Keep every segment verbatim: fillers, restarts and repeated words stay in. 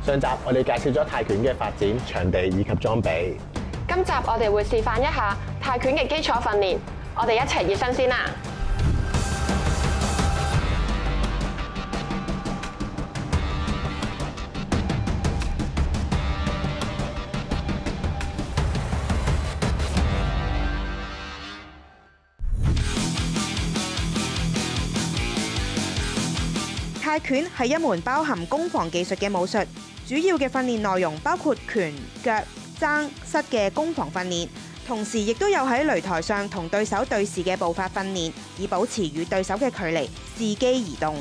上集我哋介紹咗泰拳嘅發展、場地以及裝備。 今集我哋會示範一下泰拳嘅基礎訓練，我哋一齊熱身先啦！ 泰拳係一門包含攻防技術嘅武術，主要嘅訓練內容包括拳、腳、踭、膝嘅攻防訓練，同時亦都有喺擂台上同對手對視嘅步伐訓練，以保持與對手嘅距離，伺機而動。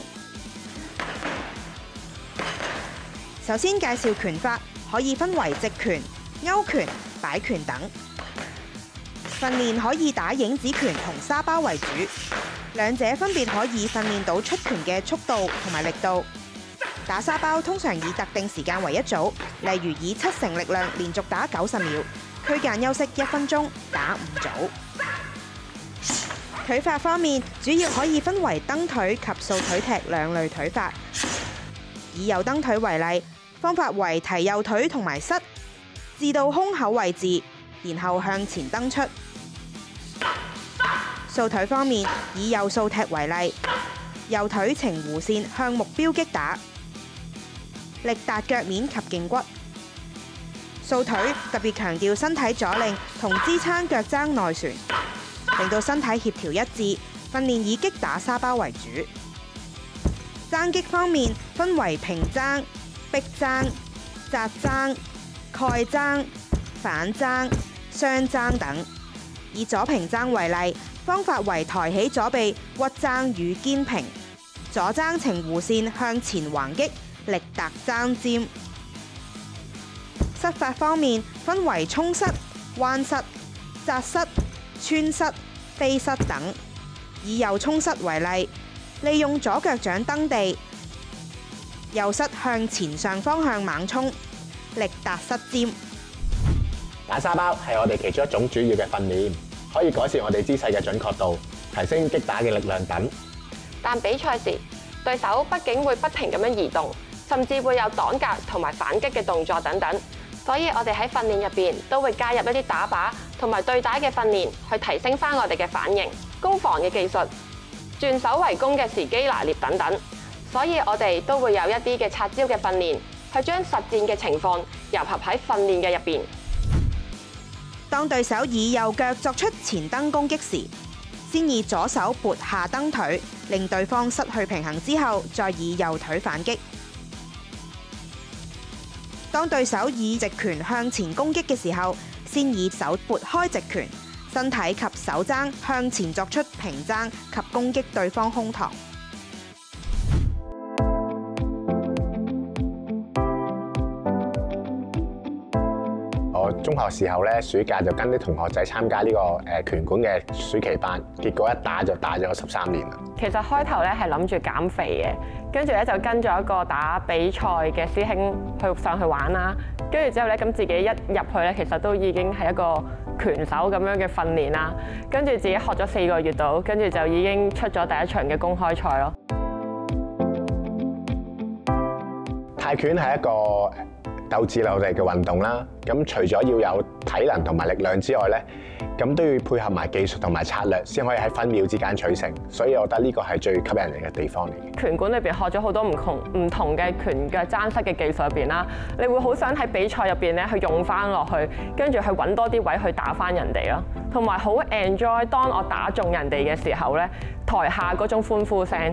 首先介紹拳法，可以分為直拳、勾拳、擺拳等。訓練可以打影子拳同沙包為主。兩者分別可以訓練到出拳嘅速度同埋力度。打沙包通常以特定時間為一組，例如以七成力量連續打九十秒，區間休息一分鐘，打五組。腿法方面，主要可以分為蹬腿及掃腿踢兩類腿法。以右蹬腿為例，方法為提右腿同埋膝，至到胸口位置，然後向前蹬出。掃腿方面，以右掃踢為例，右腿呈弧線向目標擊打，力達腳面及頸骨。掃腿特別強調身體阻力同支撐腳踭內旋，令到身體協調一致。訓練以擊打沙包為主。踭擊方面分為平踭、逼踭、扎踭、蓋踭、反踭、雙踭等。以左平踭為例，方法為抬起左臂屈踭與肩平，左踭呈弧線向前橫擊，力達踭尖。膝法方面分為衝膝、彎膝、扎膝、穿膝、飛膝等。以右衝膝為例，利用左腳掌蹬地，右膝向前上方向猛衝，力達膝尖。 打沙包係我哋其中一種主要嘅訓練，可以改善我哋姿勢嘅準確度，提升擊打嘅力量等。 但比賽時，對手畢竟會不停咁樣移動，甚至會有擋格同埋反擊嘅動作等等，所以我哋喺訓練入邊都會加入一啲打靶同埋對打嘅訓練，去提升翻我哋嘅反應、攻防嘅技術、轉守為攻嘅時機拿捏等等。所以我哋都會有一啲嘅拆招嘅訓練，去將實戰嘅情況糅合喺訓練嘅入邊。 當對手以右腳作出前蹬攻擊時，先以左手撥下蹬腿，令對方失去平衡之後，再以右腿反擊。當對手以直拳向前攻擊嘅時候，先以手撥開直拳，身體及手踭向前作出平踭及攻擊對方胸膛。 我中學時候咧，暑假就跟啲同學仔參加呢個誒拳館嘅暑期班，結果一打就打咗十三年啦。 其實開頭咧係諗住減肥嘅，跟住咧就跟咗一個打比賽嘅師兄去上去玩啦。跟住之後咧，咁自己一入去咧，其實都已經係一個拳手咁樣嘅訓練啦。跟住自己學咗四個月度，跟住就已經出咗第一場嘅公開賽咯。 泰拳係一個鬥智鬥力嘅運動啦，咁除咗要有體能同埋力量之外咧，咁都要配合埋技術同埋策略，先可以喺分秒之間取勝。所以我覺得呢個係最吸引人嘅地方嚟嘅。拳館裏邊學咗好多唔同唔同嘅拳腳踭膝嘅技術入邊啦，你會好想喺比賽入邊咧去用翻落去，跟住去揾多啲位去打翻人哋咯，同埋好 enjoy 當我打中人哋嘅時候咧，台下嗰種歡呼聲。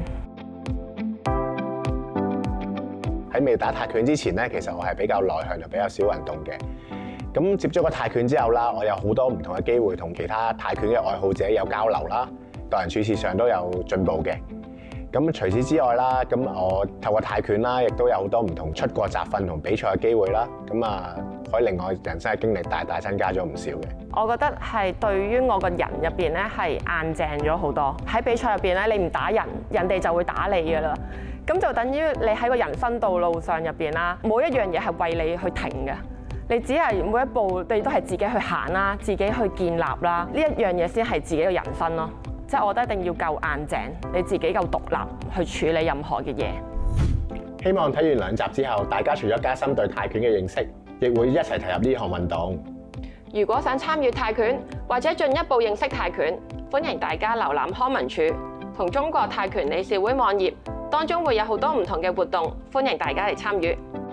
喺未打泰拳之前咧，其實我係比較內向，就比較少運動嘅。咁接觸過泰拳之後啦，我有好多唔同嘅機會同其他泰拳嘅愛好者有交流啦，待人處事上都有進步嘅。咁除此之外啦，咁我透過泰拳啦，亦都有好多唔同出國集訓同比賽嘅機會啦。咁啊，可以令我人生嘅經歷大大增加咗唔少嘅。 我覺得係對於我個人入邊咧係硬淨咗好多。喺比賽入邊咧，你唔打人，人哋就會打你㗎啦。咁就等於你喺個人生道路上入邊啦，冇一樣嘢係為你去停嘅。你只係每一步，你都係自己去行啦，自己去建立啦。呢一樣嘢先係自己嘅人生咯。即係我覺得一定要夠硬淨，你自己夠獨立去處理任何嘅嘢。 其希望睇完兩集之後，大家除咗加深對泰拳嘅認識，亦會一齊投入呢項運動。 如果想參與泰拳或者進一步認識泰拳，歡迎大家瀏覽康文署同中國泰拳理事會網頁，當中會有好多唔同嘅活動，歡迎大家嚟參與。